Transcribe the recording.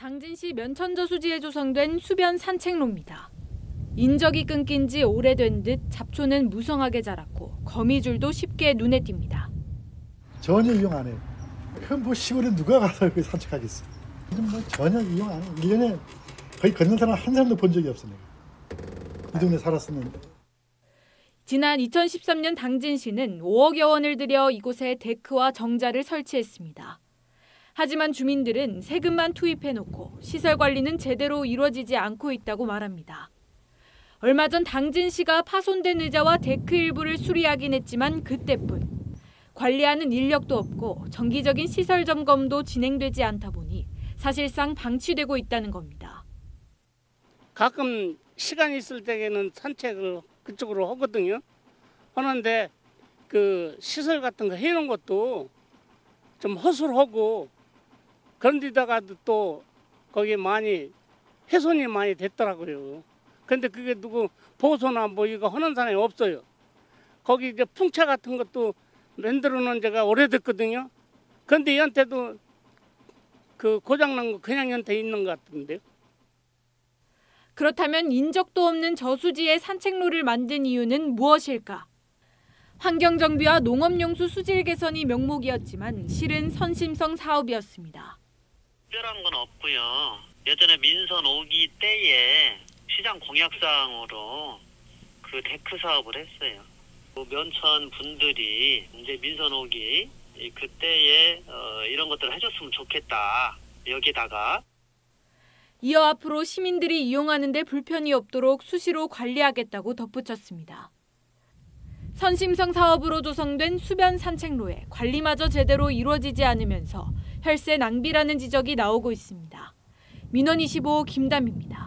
당진시 면천저수지에 조성된 수변 산책로입니다. 인적이 끊긴 지 오래된 듯 잡초는 무성하게 자랐고 거미줄도 쉽게 눈에 띕니다. 전혀 이용 안 해요. 그럼 뭐 시골에 누가 가서 여기 산책하겠어. 뭐 전혀 이용 안 해요. 1년에 거의 걷는 사람 한 사람도 본 적이 없어요. 이 동네 살았었는데. 지난 2013년 당진시는 5억여 원을 들여 이곳에 데크와 정자를 설치했습니다. 하지만 주민들은 세금만 투입해놓고 시설 관리는 제대로 이루어지지 않고 있다고 말합니다. 얼마 전 당진시가 파손된 의자와 데크 일부를 수리하긴 했지만 그때뿐. 관리하는 인력도 없고 정기적인 시설 점검도 진행되지 않다 보니 사실상 방치되고 있다는 겁니다. 가끔 시간 있을 때에는 산책을 그쪽으로 하거든요. 하는데 그 시설 같은 거 해놓은 것도 좀 허술하고 그런 데다가 또 거기 많이 훼손이 많이 됐더라고요. 근데 그게 누구 보수나 뭐 이거 하는 사람이 없어요. 거기 이제 풍차 같은 것도 만들어 놓은 지가 오래됐거든요. 그런데 얘한테도 그 고장난 거 그냥 얘한테 있는 것 같은데요. 그렇다면 인적도 없는 저수지에 산책로를 만든 이유는 무엇일까? 환경정비와 농업용수 수질 개선이 명목이었지만 실은 선심성 사업이었습니다. 특별한 건 없고요. 예전에 민선 5기 때에 시장 공약사항으로 그 데크 사업을 했어요. 면천 분들이 이제 민선 5기 그때에 이런 것들을 해줬으면 좋겠다. 여기다가. 이어 앞으로 시민들이 이용하는 데 불편이 없도록 수시로 관리하겠다고 덧붙였습니다. 선심성 사업으로 조성된 수변 산책로에 관리마저 제대로 이루어지지 않으면서 혈세 낭비라는 지적이 나오고 있습니다. 민원25 김담입니다.